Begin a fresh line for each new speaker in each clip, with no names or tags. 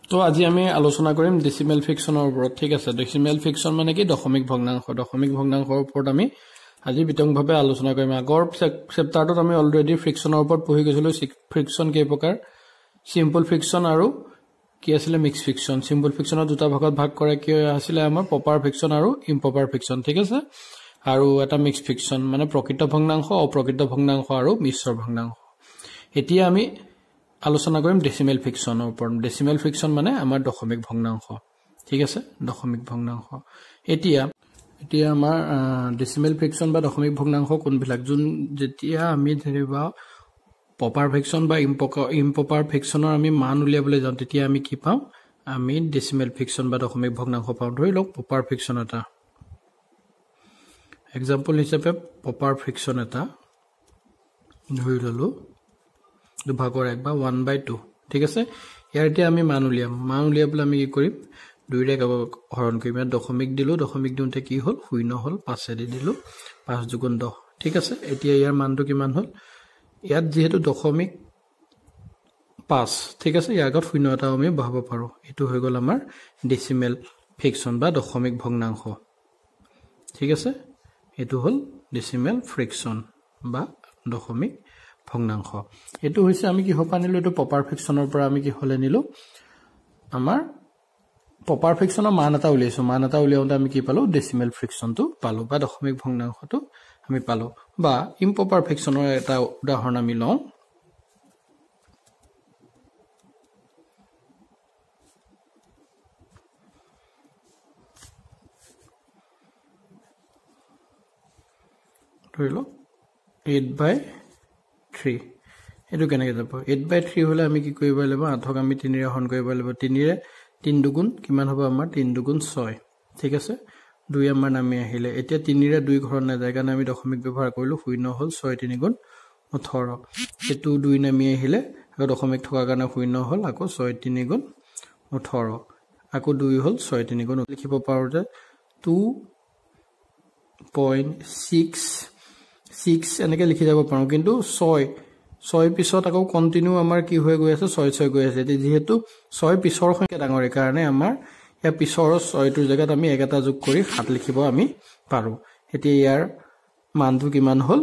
তো আজি আমি আলোচনা কৰিম ডেসিমেল ফ্ৰিকশনৰ ওপৰত ঠিক আছে ডেসিমেল ফ্ৰিকশন মানে কি দশমিক ভগ্নাংশৰ ওপৰত আমি আজি বিতংভাৱে আলোচনা কৰিম আগৰ চেপ্টাৰটোত আমি অলৰেডি ফ্ৰিকশনৰ ওপৰত পঢ়ি গৈছিলো ফ্ৰিকশন কেই প্ৰকাৰ সিম্পল ফ্ৰিকশন আৰু কি আছিল মিক্স ফ্ৰিকশন সিম্পল ফ্ৰিকশনৰ দুটা ভাগত ভাগ কৰে কি আছিল আমাৰ প্ৰপাৰ ফ্ৰিকশন আৰু ইম্প্ৰপাৰ ফ্ৰিকশন ঠিক আছে আৰু এটা মিক্স ফ্ৰিকশন মানে প্ৰকৃত ভগ্নাংশ অপ্ৰকৃত ভগ্নাংশ আৰু মিশ্ৰ ভগ্নাংশ এতিয়া আমি আলোচনা কৰিম ডেসিমেল ফ্ৰিকশনৰ ওপৰত ডেসিমেল ফ্ৰিকশন মানে আমাৰ দশমিক ভগ্নাংশ ঠিক আছে দশমিক ভগ্নাংশ এতিয়া আমাৰ ডেসিমেল ফ্ৰিকশন বা দশমিক ভগ্নাংশ কোনবিলাক যোন যেতিয়া আমি ধৰিবা প্ৰপাৰ ফ্ৰিকশন বা ইম্প্ৰপাৰ ফ্ৰিকশনৰ আমি মান উলিয়াবলৈ যাওঁ তেতিয়া আমি কি পাওঁ আমি ডেসিমেল ফ্ৰিকশন বা দশমিক ভগ্নাংশ পাওঁ ধৰি লওক প্ৰপাৰ ফ্ৰিকশন এটা এক্সাম্পল হিচাপে প্ৰপাৰ ফ্ৰিকশন এটা ধৰি ললো দুভাগৰ 1 বা 1/2 ঠিক আছে ইয়াৰ এতিয়া আমি মান উলিয়াবলৈ আমি কি কৰিম 2 ৰে হৰণ কৰিম দশমিক দিওঁতে কি হ'ল 0 হ'ল 5 দি দিলো 5 * 10 ঠিক আছে এতিয়া ইয়াৰ মানটো কিমান হ'ল ইয়াত যেহেতু দশমিক 5 ঠিক আছে ইয়াৰ আগত 0 এটা আমি বহাব পাৰো এটো হৈ গল আমাৰ ডেসিমেল ফ্ৰিকশন বা দশমিক ভগ্নাংশ ঠিক আছে এটো হ'ল ডেসিমেল ফ্ৰিকশন বা দশমিক ভগ্নাংশ এটো হৈছে আমি কি হপা নিলো এটো প্ৰপাৰ ফ্ৰিকশনৰ পৰা আমি কি হলে নিলো আমাৰ প্ৰপাৰ ফ্ৰিকশনৰ মান এটা উলিয়াওঁতে আমি কি পালো ডেসিমেল ফ্ৰিকশনটো পালো বা দশমিক ভগ্নাংশটো আমি পালো বা ইম্প্ৰপাৰ ফ্ৰিকশনৰ এটা উদাহৰণ আমি লওঁ ধৰিলো 8/3 এটো কেনেকৈ যাব 8/3 হলে আমি কি কৰিব লাগিব 8ক আমি 3 ৰে হৰণ কৰিব লাগিব 3 ৰে 3 দুগুণ কিমান হ'ব আমাৰ 3 দুগুণ 6 ঠিক আছে 2 আমাৰ নামি আহিলে এতিয়া 3 ৰে 2 ঘৰ না যায় কাৰণ আমি দশমিক ব্যৱহাৰ কৰিলো 0 হ'ল 6 3 গুণ 18 এটো 2 নামি আহিলে আকৌ দশমিক থকা কাৰণে 0 হ'ল আকৌ 6 3 গুণ 18 আকৌ 2 হ'ল 6 3 গুণ লিখিব পাৰো যে 2.66 এনেকৈ লিখি যাব পাৰো কিন্তু 6 পিছত আকৌ কন্টিনিউ আমাৰ কি হৈ গৈ আছে 6 গৈ আছে যেহেতু 6 পিছৰ সংখ্যা ডাঙৰ কাৰণে আমাৰ या পিছৰ 6টোৰ জায়গাত আমি এক এটা যোগ কৰি 7 লিখিব আমি পাৰো এতিয়া ইয়াৰ মানটো কিমান হ'ল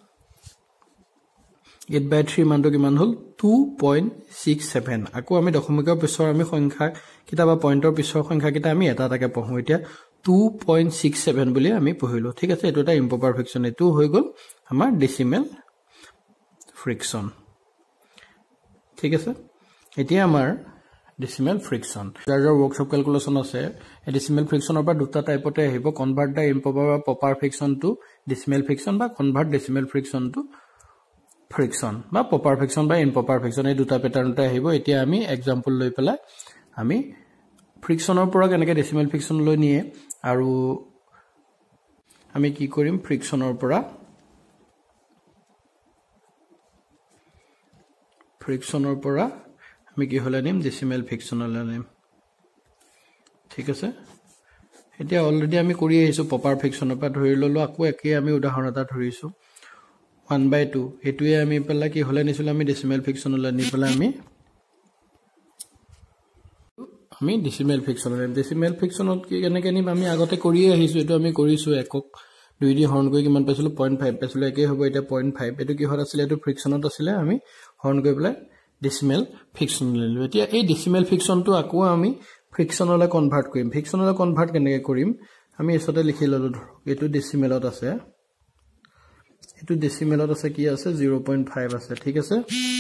8/3 মানটো কিমান হ'ল 2.67 আকৌ আমি দশমিকৰ পিছৰ আমি সংখ্যা কিতাবা পইণ্টৰ পিছৰ সংখ্যা কিটা আমি এটা এটাকে পঢ়ো এতিয়া 2.67 বুলি আমি পঢ়িলো ঠিক আছে এটো এটা ইম্প্ৰপাৰ ফ্ৰিকশন এটো হৈ গল আমাৰ ডেসিমেল ফ্ৰিকশন ঠিক আছে এতিয়া আমাৰ ডেসিমেল ফ্ৰিকশন যাৰ ওয়াৰ্কশপ ক্যালকুলেশন আছে ডেসিমেল ফ্ৰিকশনৰ পৰা দুটা টাইপতে আহিব কনভাৰ্ট দা ইম্প্ৰপাৰ বা proper fraction to decimal fraction বা convert decimal fraction to fraction বা প্ৰপাৰ ফ্ৰিকশন বা ইম্প্ৰপাৰ ফ্ৰিকশন এই দুটা প্যাটাৰ্নতে আহিব এতিয়া আমি এক্সাম্পল লৈ পেলাই আমি ফ্ৰিকশনৰ পৰা কেনেকৈ ডেসিমেল ফ্ৰিকশন লৈ নিয়ে আৰু আমি কি কৰিম ফ্ৰিকশনৰ পৰা আমি কি হলে নিম ডেসিমেল ফ্ৰিকশনলৈ নিম ঠিক আছে এতিয়া অলৰেডি আমি কৰি আহিছো প্ৰপাৰ ফ্ৰিকশনৰ পৰা ধৰি ললো আকৌ একে আমি উদাহৰণ এটা ধৰিছো 1/2 এটোৱে আমি পেলা কি হলে নিছিল আমি ডেসিমেল ফ্ৰিকশনলৈ নি পেলা আমি ডেসিমেল ফ্ৰিকশনত কি কেনেকৈ নিম আমি আগতে কৰি আহিছো এটো আমি কৰিছো একক 2 দি হৰণ কৰি কিমান পাইছিলো 0.5 পাইছিলো একে হ'ব এটা 0.5 এটো কি হল আছিল এটো ফ্ৰিকশনত আছিল আমি হৰণ কৰি পেলাই ডেসিমেল ফ্ৰিকশন ললো এতিয়া এই ডেসিমেল ফ্ৰিকশনটো আকৌ আমি ফ্ৰিকশনলৈ কনভাৰ্ট কৰিম ফ্ৰিকশনলৈ কনভাৰ্ট কেনেকৈ কৰিম আমি এসতে লিখি ললো ধৰ এটো ডেসিমেলত আছে কি আছে 0.5 আছে ঠিক আছে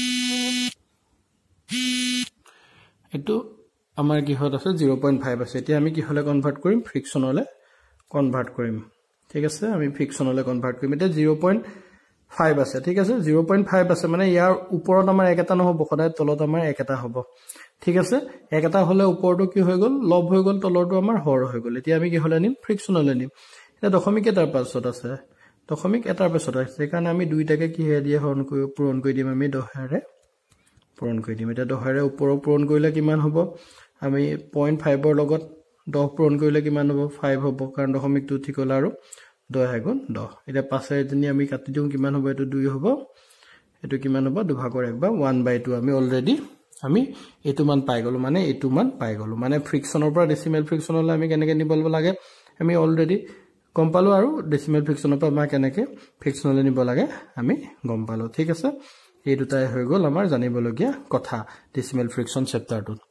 এটো আমাৰ কি হত আছে 0.5 আছে এতিয়া আমি কি হলে কনভাৰ্ট কৰিম ফ্ৰিকশনলৈ কনভাৰ্ট কৰিম ঠিক আছে আমি ফ্ৰিকশনলৈ কনভাৰ্ট কৰিম এটা 0.5 আছে ঠিক আছে 0.5 আছে মানে ইয়াৰ ওপৰত আমাৰ এক এটা নহব সদায় তলত আমাৰ এক এটা হ'ব ঠিক আছে এক এটা হলে ওপৰটো কি হৈ গল লব হৈ গল তলৰটো আমাৰ হৰ হৈ গল এতিয়া আমি কি হলে নিম ফ্ৰিকশনলৈ নিম এটা দশমিক এটাৰ পাছত আছে কাৰণ আমি দুইটাকে কি হে দিয়ে হৰণ কৰি পূৰণ কৰি দিম আমি 10ৰে পূৰণ কৰি দিম এটা 10ৰে ওপৰ পূৰণ কৰিলে কিমান হ'ব আমি 0.5 ৰ লগত 10 পূৰণ কৰিলে কিমান হ'ব 5 হ'ব কাৰণ দশমিকটো ঠিক হ'ল আৰু 10 গুণ 10 এটা 5 এজনী আমি কাটি দিও কিমান হ'ব এটো 2 হ'ব এটো কিমান হ'ব দুভাগৰ 1 বা 1/2 আমি অলৰেডি আমি এটো মান পাই গলো মানে এটো মান পাই গলো মানে ফ্ৰিকশনৰ পৰা ডেসিমেল ফ্ৰিকশনলৈ আমি কেনেকৈ নিব লাগে আমি অলৰেডি গম পালো আৰু ডেসিমেল ফ্ৰিকশনৰ পৰা আমাৰ কেনেকৈ ফ্ৰিকশনলৈ নিব লাগে আমি গম পালো ঠিক আছে এই দুটাই হৈ গল আমাৰ জানিবলগীয়া কথা ডেসিমেল ফ্ৰিকশন চেপ্টাৰটোত